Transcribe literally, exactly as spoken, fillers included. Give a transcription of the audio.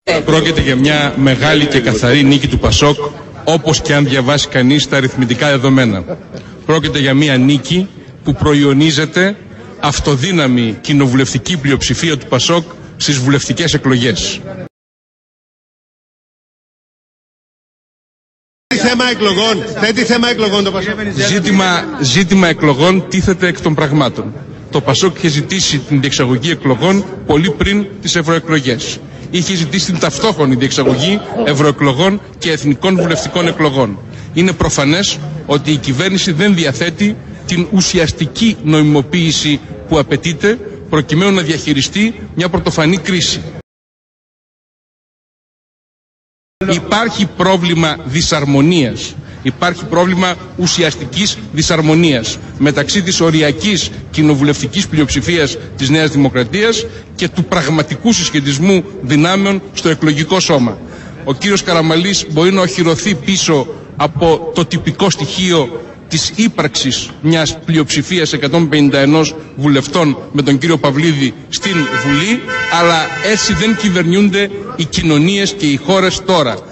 Πρόκειται για μια μεγάλη και καθαρή νίκη του Πασόκ, όπως και αν διαβάσει κανείς τα αριθμητικά δεδομένα. Πρόκειται για μια νίκη που προϊονίζεται αυτοδύναμη κοινοβουλευτική πλειοψηφία του Πασόκ στις βουλευτικές εκλογές. Θέμα εκλογών. Θέτει θέμα εκλογών το Πασόκ. Ζήτημα, ζήτημα εκλογών τίθεται εκ των πραγμάτων. Το Πασόκ είχε ζητήσει την διεξαγωγή εκλογών πολύ πριν τις ευρωεκλογές. Είχε ζητήσει την ταυτόχρονη διεξαγωγή ευρωεκλογών και εθνικών βουλευτικών εκλογών. Είναι προφανές ότι η κυβέρνηση δεν διαθέτει την ουσιαστική νοημοποίηση που απαιτείται προκειμένου να διαχειριστεί μια πρωτοφανή κρίση. Υπάρχει πρόβλημα δυσαρμονίας, υπάρχει πρόβλημα ουσιαστικής δυσαρμονίας μεταξύ της οριακής κοινοβουλευτικής πλειοψηφίας της Νέας Δημοκρατίας και του πραγματικού συσχετισμού δυνάμεων στο εκλογικό σώμα. Ο κύριος Καραμανλής μπορεί να οχυρωθεί πίσω από το τυπικό στοιχείο της ύπαρξης μιας πλειοψηφίας εκατόν πενήντα ένα βουλευτών με τον κύριο Παυλίδη στην Βουλή, αλλά έτσι δεν κυβερνιούνται οι κοινωνίες και οι χώρες τώρα.